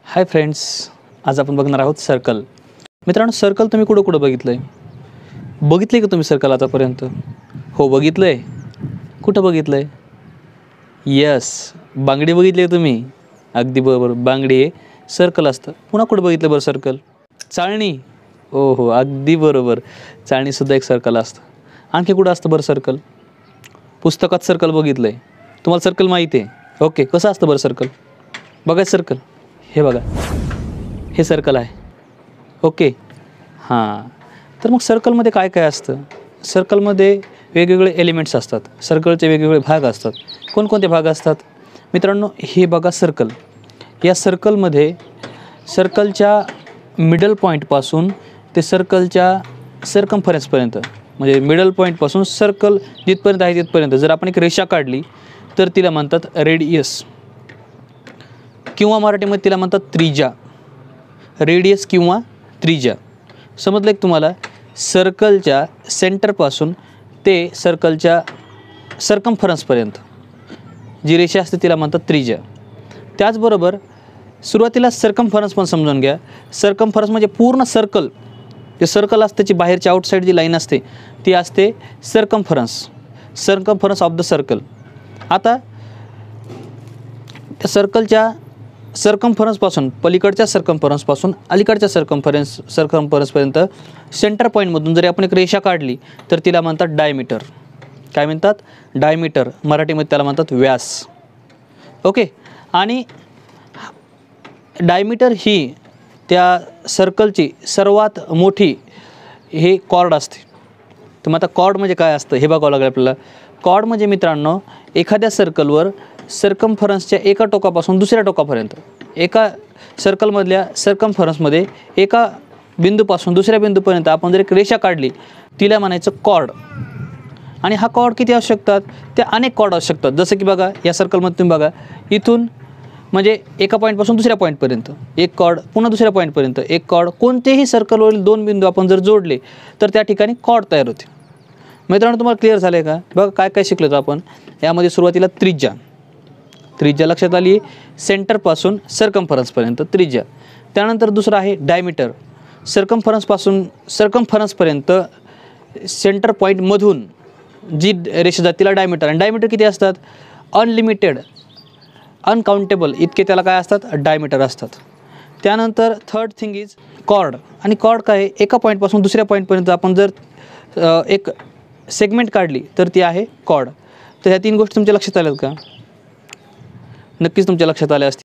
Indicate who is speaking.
Speaker 1: Hi friends, आज आपण बघणार आहोत सर्कल. मित्रांनो, सर्कल तुम्ही कुठं कुठं बघितलं आहे? बघितलं आहे का तुम्ही सर्कल आतापर्यंत? हो, बघितलं आहे. कुठं बघितलं आहे? यस, बांगडी बघितली आहे तुम्ही. अगदी बरोबर, बांगडी आहे, सर्कल असतं. पुन्हा कुठं बघितलं बरं सर्कल? चाळणी. हो हो, अगदी बरोबर, चाळणीसुद्धा एक सर्कल असतं. आणखी कुठं असतं बरं सर्कल? पुस्तकात सर्कल बघितलं आहे. तुम्हाला सर्कल माहिती आहे? ओके, कसं असतं बरं सर्कल? बघा सर्कल, हे बघा, हे सर्कल आहे. ओके, हां. तर मग सर्कलमध्ये काय काय असतं? सर्कलमध्ये वेगवेगळे एलिमेंट्स असतात. सर्कलचे वेगवेगळे भाग असतात. कोणकोणते भाग असतात? मित्रांनो, हे बघा सर्कल. या सर्कलमध्ये सर्कलच्या मिडल पॉईंटपासून ते सर्कलच्या सर्कम्फरन्सपर्यंत, म्हणजे मिडल पॉईंटपासून सर्कल जिथपर्यंत आहे तिथपर्यंत जर आपण एक रेषा काढली तर तिला म्हणतात रेडियस, किंवा मराठीमध्ये तिला म्हणतात त्रिज्या. रेडियस किंवा त्रिज्या. समजलं एक तुम्हाला? सर्कलच्या सेंटरपासून ते सर्कलच्या सर्कम्फरन्सपर्यंत जी रेषा असते तिला म्हणतात त्रिज्या. त्याचबरोबर सुरुवातीला सर्कम्फरन्स पण समजून घ्या. सर्कम्फरन्स म्हणजे पूर्ण सर्कल, जे सर्कल असते त्याची बाहेरची आउटसाईड जी लाईन असते ती असते circumference. Circumference of the circle. आता त्या सर्कलच्या सर्कम्फरन्सपासून, पलीकडच्या सर्कम्फरन्सपासून अलीकडच्या सर्कम्फरन्सपर्यंत सेंटर पॉईंटमधून जरी आपण एक रेषा काढली तर तिला म्हणतात डायमीटर. काय म्हणतात? डायमीटर. मराठीमध्ये त्याला म्हणतात व्यास. ओके. आणि डायमीटर ही त्या सर्कलची सर्वात मोठी हे कॉर्ड असते. तर मग आता कॉर्ड म्हणजे काय असतं हे बघावं लागेल आपल्याला. कॉर्ड म्हणजे मित्रांनो, एखाद्या सर्कलवर सर्कम्फरन्सच्या एका टोकापासून दुसऱ्या टोकापर्यंत, एका सर्कलमधल्या सर्कम्फरन्समध्ये एका बिंदूपासून दुसऱ्या बिंदूपर्यंत आपण जर एक रेषा काढली तिला म्हणायचं कॉर्ड. आणि हा कॉर्ड किती असू शकतात? त्या अनेक कॉर्ड असू शकतात. जसं की बघा, या सर्कलमध्ये तुम्ही बघा, इथून म्हणजे एका पॉईंटपासून दुसऱ्या पॉईंटपर्यंत एक कॉर्ड, पुन्हा दुसऱ्या पॉईंटपर्यंत एक कॉर्ड. कोणतेही सर्कलवरील दोन बिंदू आपण जर जोडले तर त्या ठिकाणी कॉर्ड तयार होते. मित्रांनो, तुम्हाला क्लिअर झालं आहे का? बघा काय काय शिकलो आपण यामध्ये. सुरुवातीला त्रिज्या, त्रिज्या लक्षात आली. सेंटरपासून सर्कम्फरन्सपर्यंत त्रिज्या. त्यानंतर दुसरं आहे डायमीटर. सर्कम्फरन्सपर्यंत सेंटर पॉईंटमधून जी रेषा जाते तिला डायमीटर. आणि डायमीटर किती असतात? अनलिमिटेड, अनकाउंटेबल इतके त्याला काय असतात? डायमीटर असतात. त्यानंतर थर्ड थिंग इज कॉर्ड. आणि कॉर्ड काय आहे? एका पॉईंटपासून दुसऱ्या पॉईंटपर्यंत आपण जर एक सेगमेंट काढली तर ती आहे कॉर्ड. तर ह्या तीन गोष्टी तुमच्या लक्षात आल्यात का? नक्कीच तुमच्या लक्षात आल्या असतील.